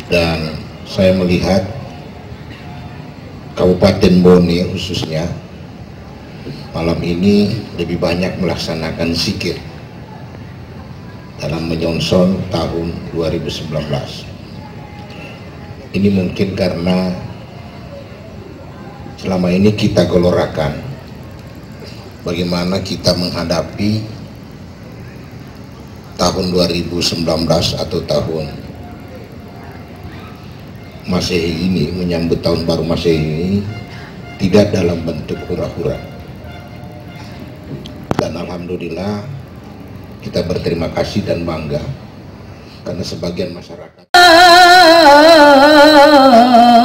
Dan saya melihat Kabupaten Bone khususnya malam ini lebih banyak melaksanakan zikir dalam menyongsong tahun 2019. Ini mungkin karena selama ini kita gelorakan bagaimana kita menghadapi tahun 2019 atau tahun Masehi ini, menyambut tahun baru Masehi ini tidak dalam bentuk hura-hura. Dan alhamdulillah kita berterima kasih dan bangga karena sebagian masyarakat